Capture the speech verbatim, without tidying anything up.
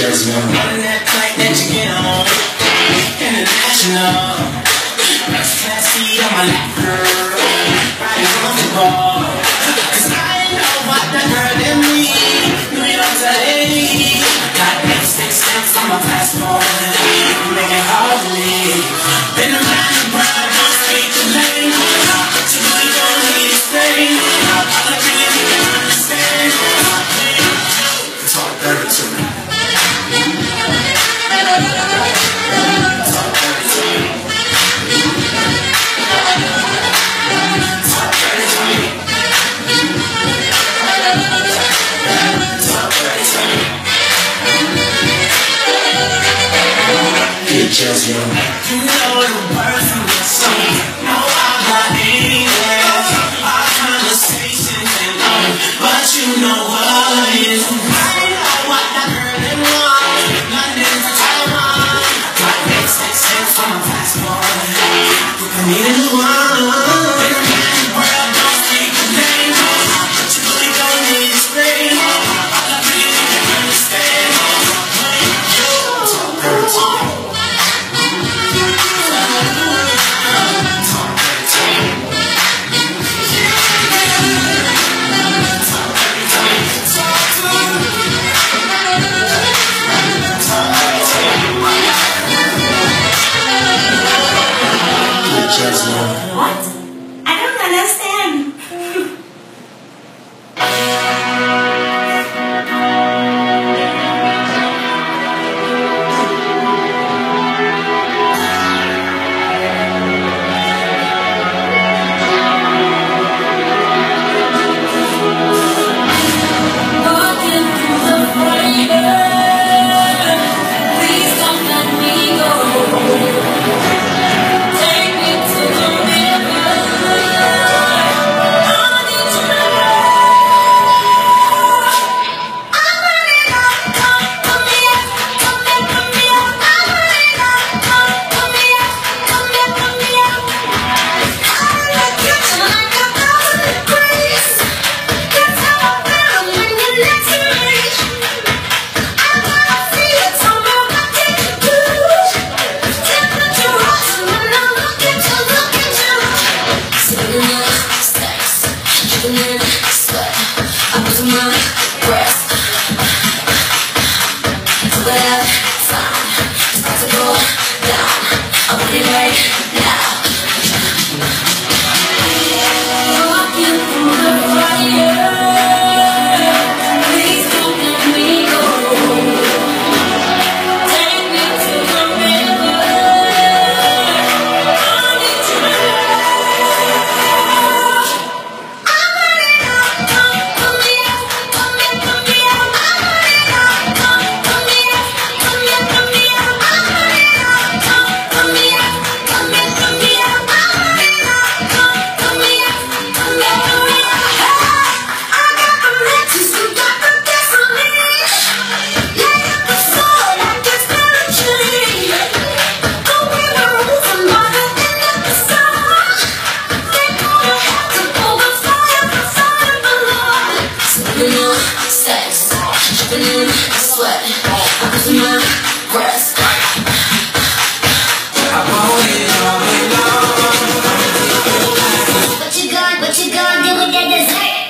Running that flight that you get on, international. First class seat on my lap, girl. Riding comfortable. Cause I know what that girl in me. New York to L A. Got eighty-six cents on my passport. Make it hard for me. Been around the world, don't speak the language. But you really don't need to stay. All I really need to understand. Talk dirty to me. Just you. You know the words from the song. Know all my English, our conversations and all. But you know what is I know what that girl in want. London to Taiwan. Got eighty-six cents on my passport. I need a new one. Been around the world, don't speak the language. But you really don't need to explain. All I really need to understand. What? I don't understand. Walking through the fire, please don't let me go. Take me to the river. I need to know. I'm running out, come come here, come back from here. I'm running out, come come here, come back from here. I like you like a thousand degrees. That's how I feel when you're next to me. I wanna feel it somewhere I take you to. Temperature rising when I look at you, look at you. Sitting in stacks, dripping in sweat. I'm losing my breath. But I've found it's about to go down. I want it right now. Walking through the fire, please don't let me go. Take me to the river. I need to know. I'm running out, come come here, come back from here. I'm running out, come come here, come back from here. I'm running out, come come here, come back from here. I'm running out, come come here, come back from here. I got the matches, you got the gasoline. Light up the soul like it's spiritually. Go in the roof and water in the sun. They're gonna have to pull the fire from fire below. Slipping in sex, dripping in sweat. I'm losing my breath. I want it all alone. What you gonna, what you gonna do with that dessert?